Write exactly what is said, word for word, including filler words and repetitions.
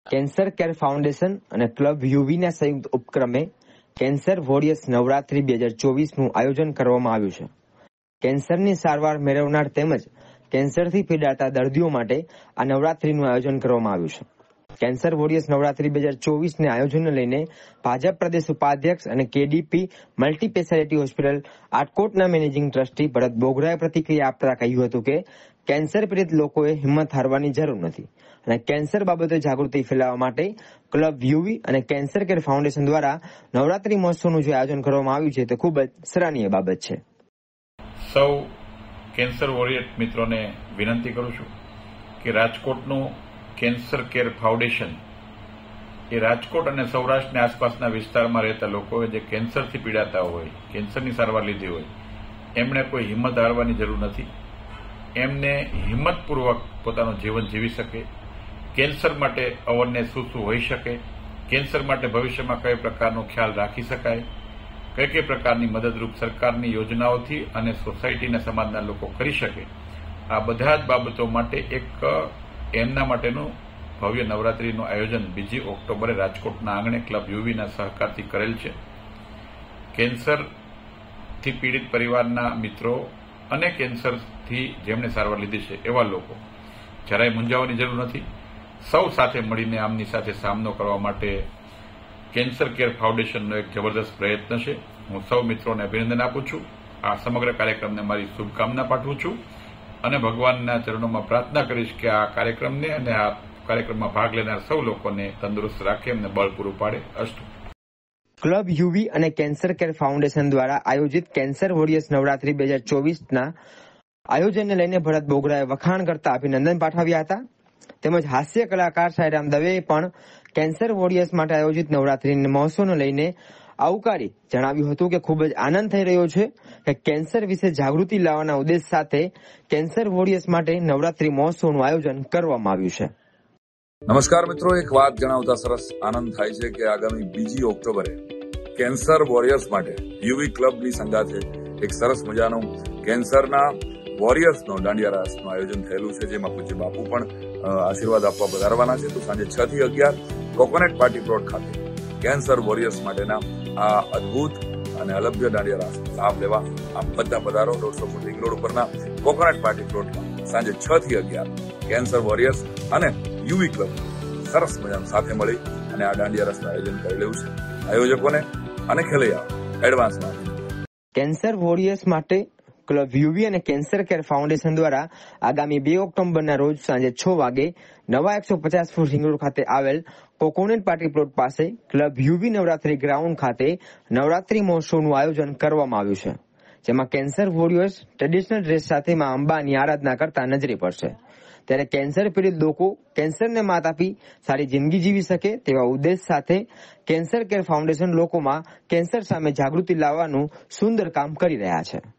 Cancer care foundation અને club યુવીના સંયુક્ત ઉપક્રમે કેન્સર વોરિયર્સ નવરાત્રી બે હજાર ચોવીસનું આયોજન કરવામાં આવ્યું છે. કેન્સરની સારવાર મેળવનાર તેમજ કેન્સરથી પીડાતા દર્દીઓ માટે આ નવરાત્રીનું આયોજન કરવામાં આવ્યું છે. કેન્સર વોરિયર્સ નવરાત્રી બે હજાર ચોવીસને આયોજનને લઈને ભાજપ પ્રદેશ ઉપાધ્યક્ષ અને કેડીપી મલ્ટી સ્પેશિયાલિટી હોસ્પિટલ આટકોટના મેનેજિંગ ટ્રસ્ટી ભરત બોગરાએ પ્રતિક્રિયા આપતા કહ્યું હતું કે કેન્સર પીડિત લોકોએ હિંમત હારવાની જરૂર નથી અને કેન્સર બાબતે જાગૃતિ ફેલાવવા માટે ક્લબ યુવી અને કેન્સર કેર ફાઉન્ડેશન દ્વારા નવરાત્રી મહોત્સવનું જે આયોજન કરવામાં આવ્યું છે તે ખૂબ જ સરાહનીય બાબત છે. સૌ કેન્સર વોરિયર મિત્રોને વિનંતી કરું છું કે રાજકોટનું કેન્સર કેર ફાઉન્ડેશન એ રાજકોટ અને સૌરાષ્ટ્રની આસપાસના વિસ્તારમાં રહેતા લોકોએ જે કેન્સરથી પીડાતા હોય, કેન્સરની સારવાર લીધી હોય, એમણે કોઈ હિંમત હારવાની જરૂર નથી. એમને હિંમતપૂર્વક પોતાનું જીવન જીવી શકે, કેન્સર માટે અવેરનેસ શું શું હોઈ શકે, કેન્સર માટે ભવિષ્યમાં કઈ પ્રકારનો ખ્યાલ રાખી શકાય, કઈ કઈ પ્રકારની મદદરૂપ સરકારની યોજનાઓથી અને સોસાયટીના સમાજના લોકો કરી શકે, આ બધા જ બાબતો માટે એક એમના માટેનું ભવ્ય નવરાત્રીનું આયોજન બીજી ઓક્ટોબરે રાજકોટના આંગણે ક્લબ યુવીના સહકારથી કરેલ છે. કેન્સરથી પીડિત પરિવારના મિત્રો અને કેન્સરથી જેમણે સારવાર લીધી છે એવા લોકો જરાય મૂંઝાવાની જરૂર નથી. સૌ સાથે મળીને આમની સાથે સામનો કરવા માટે કેન્સર કેર ફાઉન્ડેશનનો એક જબરદસ્ત પ્રયત્ન છે. હું સૌ મિત્રોને અભિનંદન આપું છું. આ સમગ્ર કાર્યક્રમને મારી શુભકામના પાઠવું છું અને ભગવાનના ચરણોમાં પ્રાર્થના કરીશ કે આ કાર્યક્રમને અને આ કાર્યક્રમમાં ભાગ લેનાર સૌ લોકોને તંદુરસ્ત રાખે, એમને બળ પૂરું પાડે. અસ્તુ. ક્લબ યુવી અને કેન્સર કેર ફાઉન્ડેશન દ્વારા આયોજિત કેન્સર વોરિયર્સ નવરાત્રી બે હજાર ચોવીસના આયોજનને લઈને ભરત બોગરાએ વખાણ કરતા અભિનંદન પાઠવ્યા હતા. તેમજ હાસ્ય કલાકાર સાયરામ દવેએ પણ કેન્સર વોરિયર્સ માટે આયોજિત નવરાત્રી મહોત્સવને લઈને આવકારી જણાવ્યું હતું કે ખૂબ જ આનંદ થઈ રહ્યો છે કે કેન્સર વિશે જાગૃતિ લાવવાના ઉદ્દેશ સાથે કેન્સર વોરિયર્સ માટે નવરાત્રી મહોત્સવનું આયોજન કરવામાં આવ્યું છે. નમસ્કાર મિત્રો, એક વાત જણાવતા સરસ આનંદ થાય છે કે આગામી બીજી ઓક્ટોબરે કેન્સર વોરિયર્સ માટે યુવી ક્લબની સંગાથે એક સરસ મજાનું કેન્સરના વોરિયર્સનો દાંડિયા રાસનું આયોજન થયેલું છે, જેમાં પૂજ્ય બાપુ પણ આશીર્વાદ આપવા પધારવાના છે. તો સાંજે છ થી અગિયાર કોકોનટ પાર્ટી પ્લોટ ખાતે કેન્સર વોરિયર્સ માટેના આ અદભુત અને અલભ્ય દાંડિયા રાસનો લાભ લેવા આપ બધા પધારો. દોઢસો ફૂટ રિંગ રોડ ઉપરના કોકોનટ પાર્ટી પ્લોટમાં સાંજે છ થી અગિયાર કેન્સર વોરિયર્સ અને યુવી ક્લબ સરસ મજાનું સાથે મળી અને આ દાંડિયા રાસનું આયોજન કરેલું છે. આયોજકોને અને ખેલૈયાઓ એડવાન્સમાં કેન્સર વોરિયર્સ માટે ક્લબ યુવી અને કેન્સર કેર ફાઉન્ડેશન દ્વારા આગામી બે ઓક્ટોબરના રોજ સાંજે છ વાગે નવા એકસો પચાસ ફૂટ રિંગ રોડ ખાતે આવેલ કોકોનટ પાર્ટી પ્લોટ પાસે ક્લબ યુવી નવરાત્રી ગ્રાઉન્ડ ખાતે નવરાત્રી મહોત્સવનું આયોજન કરવામાં આવ્યું છે, જેમાં કેન્સર વોરિયર્સ ટ્રેડિશનલ ડ્રેસ સાથે માં અંબાની આરાધના કરતા નજરે પડશે. ત્યારે કેન્સર પીડિત લોકો કેન્સરને માત આપી સારી જિંદગી જીવી શકે તેવા ઉદ્દેશ સાથે કેન્સર કેર ફાઉન્ડેશન લોકોમાં કેન્સર સામે જાગૃતિ લાવવાનું સુંદર કામ કરી રહ્યા છે.